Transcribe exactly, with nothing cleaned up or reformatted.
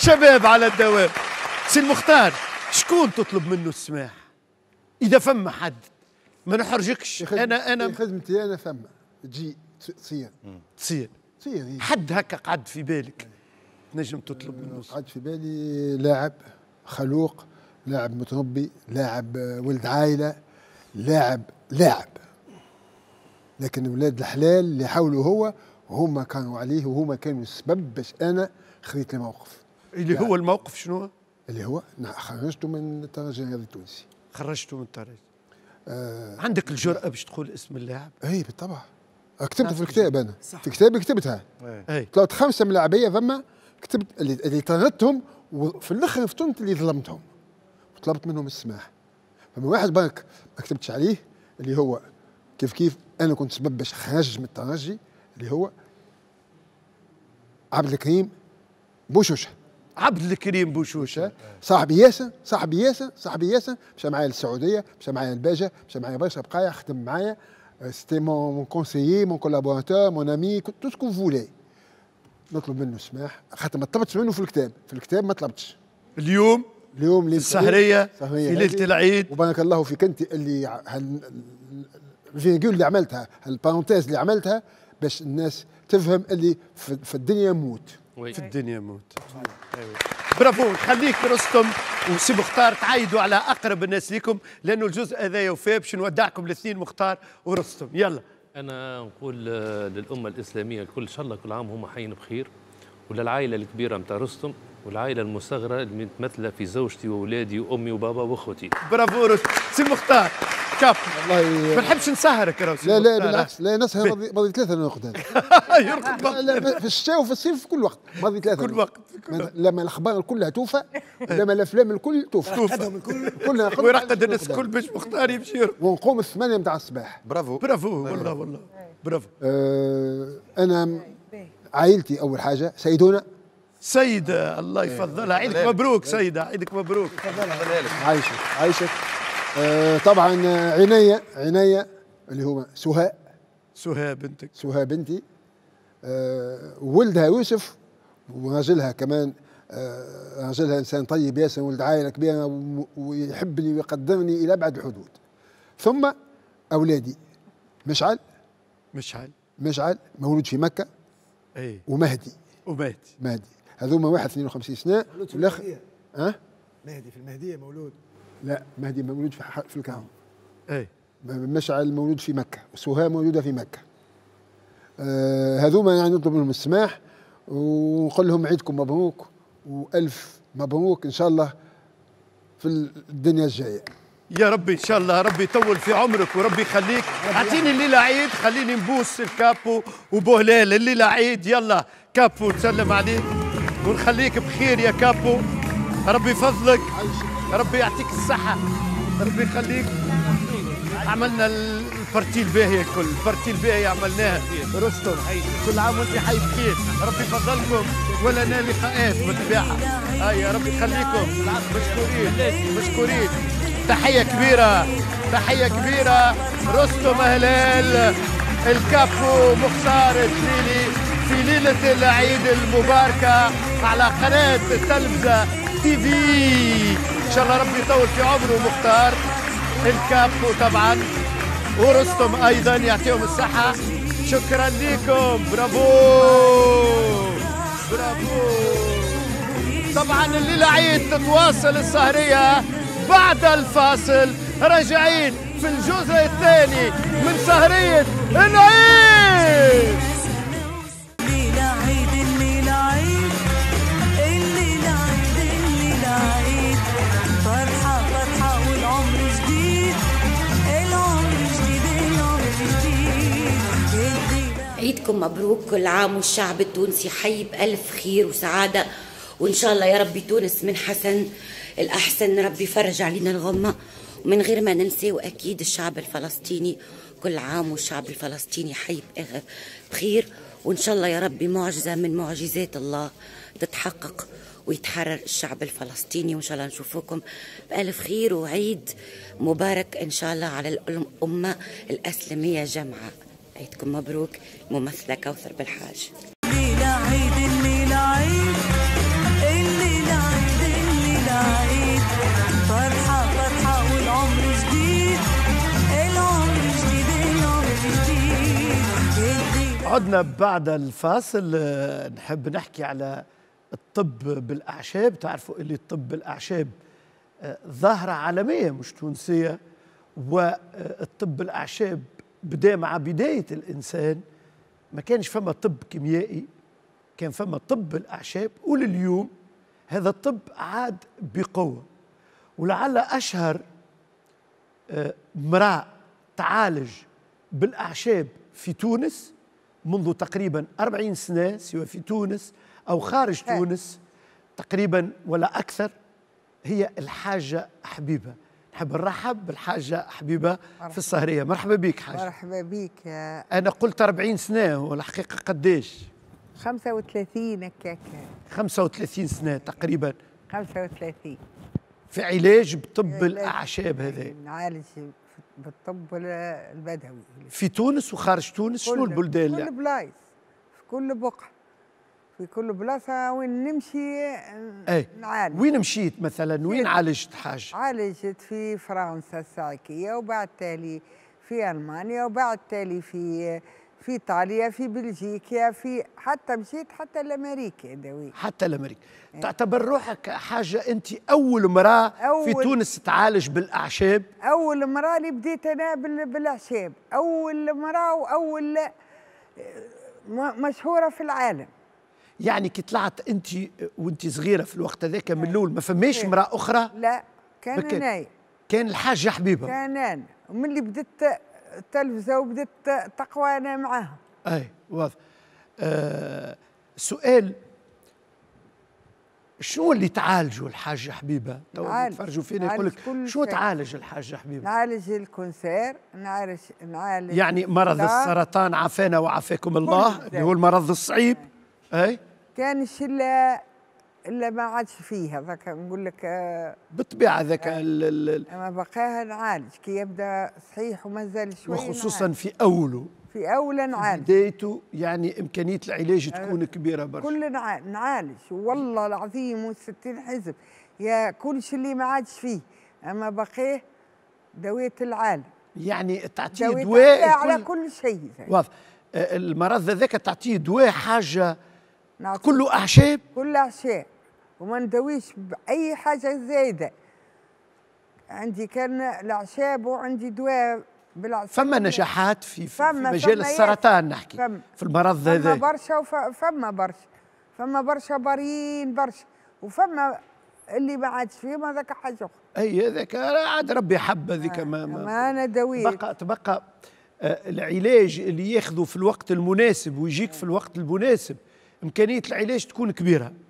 شباب على الدوام. سي المختار، شكون تطلب منه السماح؟ إذا فما حد ما نحرجكش. أنا أنا خدمتي أنا فما تجي تصير تصير تصير حد هكا قعد في بالك نجم تطلب منه؟ قعد في بالي لاعب خلوق، لاعب متربي، لاعب ولد عائلة، لاعب لاعب لكن ولاد الحلال اللي حاولوا هو وهما كانوا عليه وهما كانوا السبب باش أنا خذيت الموقف. اللي يعني هو الموقف شنو؟ اللي هو خرجته من الترجي الرياضي التونسي. خرجته من الترجي. آه عندك الجرأة باش تقول اسم اللاعب؟ اي بالطبع. كتبتها في الكتاب انا صح. في كتابي كتبتها. اي طلعت خمسه من اللاعبيه فما كتبت اللي, اللي طردتهم وفي الاخر فتنت اللي ظلمتهم وطلبت منهم السماح. فما واحد برك ما كتبتش عليه اللي هو كيف كيف انا كنت سبب باش خرج من الترجي اللي هو عبد الكريم بوشوشه. عبد الكريم بوشوشه صاحبي ياسر صاحبي ياسر صاحبي ياسر مشى معايا للسعوديه، مشى معايا للباجه، مشى معايا برشا بقايا، خدم معايا. سيتي مون كونسيي مون كولابوراتور مون امي تو سكو فولي. نطلب منه السماح خاطر ما طلبتش منه في الكتاب، في الكتاب ما طلبتش. اليوم اليوم اللي السهريه في ليله العيد وبارك الله فيك انت اللي الفينجول اللي عملتها البارونتيز اللي عملتها باش الناس تفهم اللي في الدنيا موت. في الدنيا موت. برافو. خليك رستم وسي مختار تعايدوا على اقرب الناس لكم لانه الجزء هذا يوفى باش نودعكم الاثنين مختار ورستم. يلا. انا نقول للامه الاسلاميه الكل ان شاء الله كل عام هم حيين بخير، وللعائله الكبيره نتاع رستم والعائله المصغره اللي متمثله في زوجتي واولادي وامي وبابا واخوتي. برافو رستم. سي مختار كاب. والله ما نحبش نسهرك يا لا لا بالعكس لا نسهر ماضي ثلاثه نرقد. يرقد في الشتاء وفي الصيف في كل وقت ماضي ثلاثه كل وقت لما الاخبار كلها توفى لما الافلام الكل توفى كلها ويرقد الناس الكل باش مختار يمشي يرقد ونقوم الثمانيه نتاع الصباح. برافو برافو والله والله برافو. آه انا عائلتي اول حاجه سيدونا سيدة الله يفضلها. عيدك مبروك سيدة، عيدك مبروك. عايشك عايشك. آه طبعا عناية عناية اللي هو سهاء سهاء بنتك سهاء بنتي. آه ولدها يوسف وراجلها كمان. آه راجلها انسان طيب ياسر ولد عائله كبيره ويحبني ويقدرني الى ابعد الحدود. ثم اولادي مشعل مشعل مشعل مولود في مكه. اي ومهدي ومهدي مهدي هذوما واحد اثنين وخمسين سنه والاخر ها مهدي في المهديه مولود. لا مهدي مولود في في الكعبه. اي مشعل مولود في مكه وسهاء مولوده في مكه. آه هذوما يعني نطلب منهم السماح ونقول لهم عيدكم مبروك والف مبروك ان شاء الله في الدنيا الجايه. يا ربي ان شاء الله ربي يطول في عمرك وربي يخليك. اعطيني الليله عيد خليني نبوس الكابو وبوهلال. الليله عيد يلا كابو تسلم عليك ونخليك بخير يا كابو. ربي يفضلك ربي يعطيك الصحه ربي يخليك. عملنا البارتي الباهيه الكل البارتي الباهيه عملناها. رستم كل عام وانت حي بخير. ربي يفضلكم ولنا لقاءات بالطبيعه. هاي يا ربي يخليكم مشكورين مشكورين. تحية كبيرة تحية كبيرة رستم هلال الكابو مختار الجليلي في ليلة العيد المباركة على قناة التلفزة تي في. إن شاء الله ربي يطول في عمره مختار الكابو طبعا ورستم أيضا يعطيهم الصحة. شكرا لكم برافو برافو. طبعا الليلة عيد تتواصل السهرية بعد الفاصل. راجعين في الجزء الثاني من سهرية العيد. الليلة عيد الليلة عيد الليلة عيد الليلة عيد فرحة فرحة والعمر جديد العمر جديد العمر جديد. عيدكم مبروك كل عام والشعب التونسي حي بألف خير وسعادة وإن شاء الله يا ربي تونس من حسن الأحسن. ربي يفرج علينا الغمة ومن غير ما ننسى وأكيد الشعب الفلسطيني كل عام والشعب الفلسطيني حي بخير وإن شاء الله يا ربي معجزة من معجزات الله تتحقق ويتحرر الشعب الفلسطيني وإن شاء الله نشوفكم بألف خير وعيد مبارك إن شاء الله على الأمة الأسلامية جمعاء. عيدكم مبروك. ممثلة كوثر بالحاج. الليلة عيد الليلة عيد الليلة عدنا بعد الفاصل. آه، نحب نحكي على الطب بالأعشاب. تعرفوا اللي الطب بالأعشاب آه، ظاهرة عالمية مش تونسية، والطب بالأعشاب بدأ مع بداية الإنسان. ما كانش فما طب كيميائي، كان فما طب بالأعشاب، ولليوم هذا الطب عاد بقوة. ولعل أشهر آه، امرأة تعالج بالأعشاب في تونس منذ تقريبا أربعين سنة، سواء في تونس أو خارج تونس تقريبا ولا أكثر، هي الحاجة حبيبة. نحب نرحب بالحاجة حبيبة في الصهرية. مرحبا بك حاجة. مرحبا بك يا أنا قلت أربعين سنة، والحقيقة قديش؟ خمسة وثلاثين هكاك. خمسة وثلاثين سنة تقريبا خمسة وثلاثين في علاج بطب الأعشاب. هذا نعالج بالطب البدوي في تونس وخارج تونس. شنو البلدان؟ في كل بلايص، في كل بقعة، في كل بلاصة وين نمشي أي. نعالج. وين مشيت مثلا؟ وين عالجت حاجة؟ عالجت في فرنسا الساعكية، وبعد تالي في ألمانيا، وبعد تالي في في ايطاليا، في بلجيكا، في حتى مشيت حتى لامريكا دوي. حتى لامريكا. إيه؟ تعتبر روحك حاجه انت اول امراه في تونس تعالج بالاعشاب؟ اول امراه اللي بديت انا بالاعشاب، اول امراه واول مشهوره في العالم. يعني كي طلعت انت وانت صغيره في الوقت هذاك من الاول ما فماش امراه اخرى؟ لا، كان انايا. كان الحاجه حبيبه. كان انا، ومن اللي بديت التلفزه وبدت تقوى انا معاها. اي واضح. آه سؤال، شنو اللي تعالجوا الحاجه حبيبه؟ تو يتفرجوا فينا يقول لك شو تعالج الحاجه حبيبه؟ نعالج الكونسير، نعالج نعالج يعني مرض السرطان، عافانا وعافاكم الله، اللي هو المرض الصعيب. اي كانش الا الا ما عادش فيه هذاك نقول لك. آه بالطبيعه ذاك آه اما بقاها نعالج كي يبدا صحيح ومازال شويه، وخصوصا نعالج. في اوله في اوله نعالج بدايته، يعني امكانيه العلاج تكون آه كبيره برشا. كل نعالج والله العظيم، وستين حزب يا كل شيء اللي ما عادش فيه، اما بقيه دويه العالم. يعني تعطيه دواء على كل شيء. واضح. المرض هذاك تعطيه دواء حاجه كله اعشاب؟ كله اعشاب، وما ندويش باي حاجه زايده. عندي كان الاعشاب وعندي دواء بالعشاب. فما نجاحات في, في, في مجال السرطان نحكي فم في المرض هذا. فما برشا وفما برشا، فما برشا برين برشا، وفما اللي ما عادش فيهم هذاك حاجه اخرى. اي هذاك عاد ربي حب هذيك. ما, ما, ما انا دويت. تبقى تبقى آه العلاج اللي ياخذه في الوقت المناسب ويجيك في الوقت المناسب، امكانيه العلاج تكون كبيره.